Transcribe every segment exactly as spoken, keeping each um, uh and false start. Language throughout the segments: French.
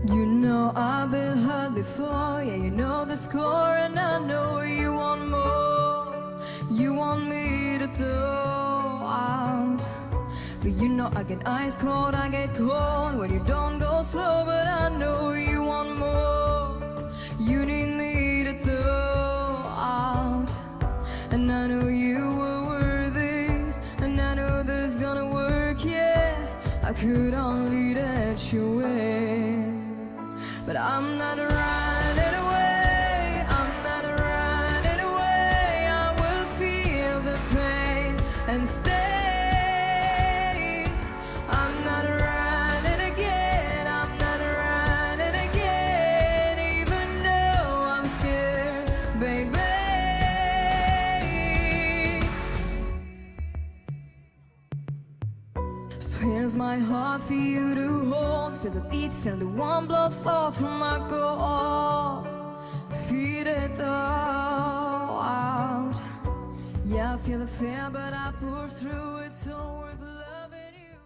You know I've been hurt before, yeah, you know the score, and I know you want more. You want me to throw out, but you know I get ice cold, I get cold when you don't go slow, but I know you want more. You need me to throw out, and I know you were worthy, and I know this is gonna work, yeah. I could only let you in, but I'm not running away, I'm not running away. I will feel the pain and stay. I'm not running again, I'm not running again, even though I'm scared, baby. So here's my heart for you to hold. Feel the beat, feel the warm blood flow through my core. Feel it all out. Yeah, I feel the fear, but I push through. It's all worth loving you.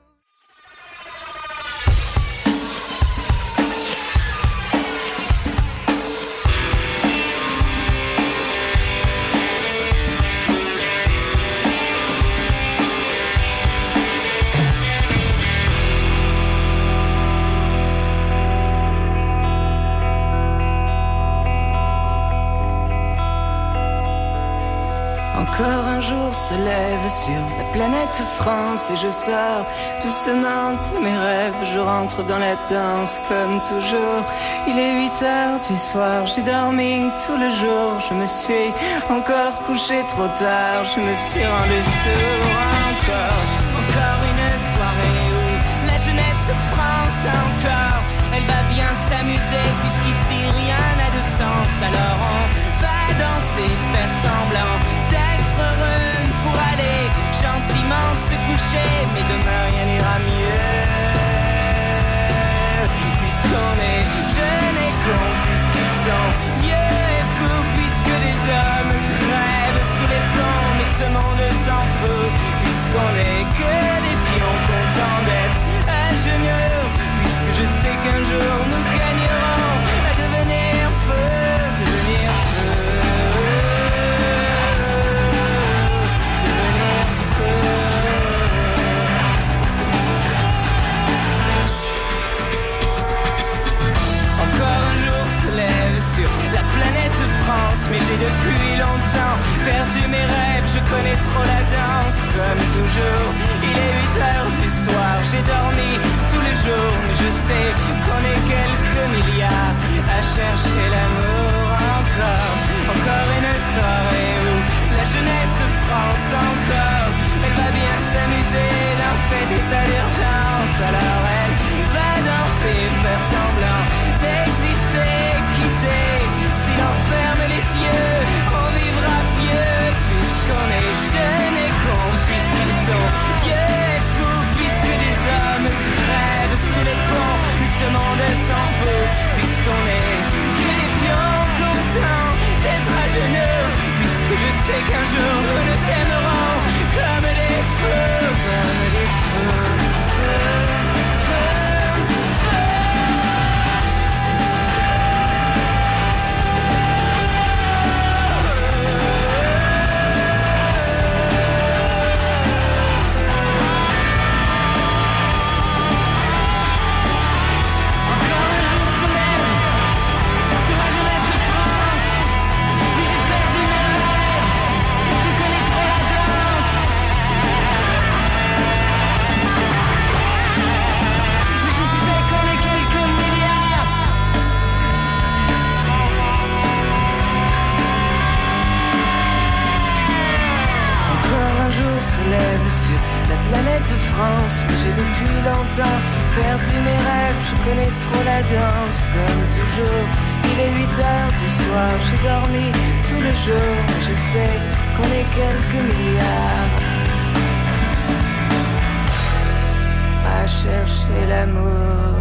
Encore un jour se lève sur la planète France et je sors doucement de mes rêves. Je rentre dans la danse comme toujours. Il est huit heures du soir, j'ai dormi tout le jour. Je me suis encore couché trop tard, je me suis rendu sourd. Encore, encore une soirée où la jeunesse France encore. Elle va bien s'amuser puisqu'ici rien n'a de sens. Alors on va danser, faire semblant d'être heureux pour aller gentiment se coucher. Mais demain rien n'ira mieux, puisqu'on est jeunes et cons, puisqu'ils sont vieux et fous, puisque des hommes crèvent sous les plombs. Mais ce monde s'en fout, puisqu'on est que des pions contents d'être à genoux. Puisque je sais qu'un jour nous gagnerons à devenir feu, devenir feu, devenir feu. Encore un jour se lève sur la planète France, mais j'ai depuis longtemps perdu mes rêves. Je connais trop la danse, comme toujours. Il est huit heures du soir, j'ai dormi tous les jours, mais je sais qu'on est quelques milliards à chercher l'amour. Encore, encore une soirée où la jeunesse France encore, elle va bien s'amuser dans cet état d'urgence. Alors elle va danser, faire semblant d'exister. Qui sait, si l'on ferme les yeux, on vivra vieux, puisqu'on est jeunes et cons, puisqu'ils sont vieux et fous, puisque des hommes crèvent sous les ponts. Mais ce monde s'en fout, puisqu'on est que des pions contents d'être à genoux. Puisque je sais qu'un jour nous nous aimerons comme des feux, comme des feux, feux, feux, feux. Se lève sur la planète France, mais j'ai depuis longtemps perdu mes rêves. Je connais trop la danse, comme toujours. Il est huit heures du soir, j'ai dormi tout le jour, mais je sais qu'on est quelques milliards à chercher l'amour.